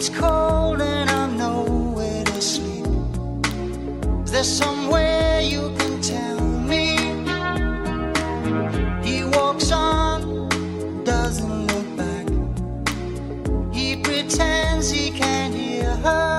it's cold and I'm nowhere to sleep. Is there somewhere you can tell me? He walks on, doesn't look back. He pretends he can't hear her.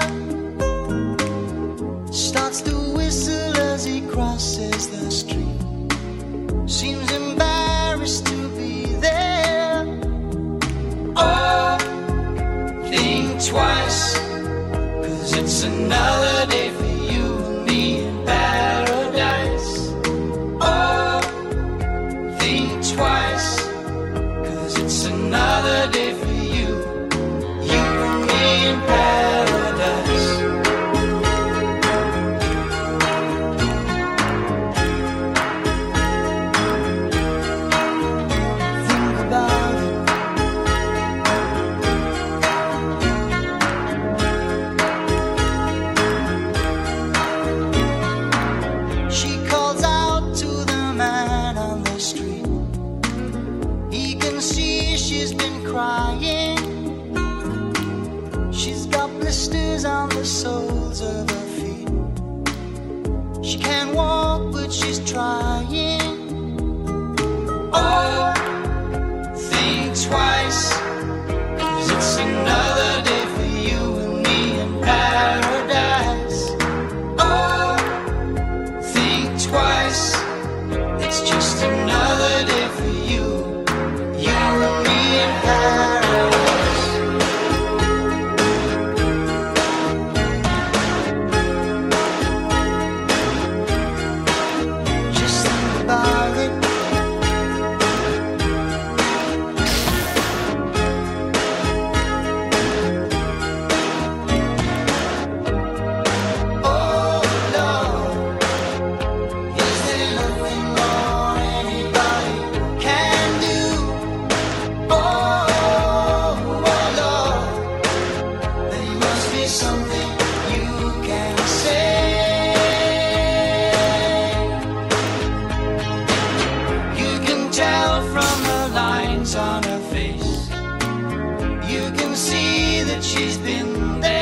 Starts to whistle as he crosses the street. Seems embarrassed to be there. Oh, think twice, 'cause it's another day for you and me in paradise. Oh, think twice, 'cause it's another day for you, you and me in paradise. Think about it. She calls out to the man on the street. He can see she's been crying. She's got blisters on the soles of her feet. She can't walk, but she's trying. Oh, think twice, 'cause it's another day for you and me in paradise. Oh, think twice, it's just another day for you, you and me in paradise. Just think about it. Oh Lord, is there nothing more anybody can do? Oh Lord, there must be something you can say. You can tell from the lines on her face. You can see that she's been there.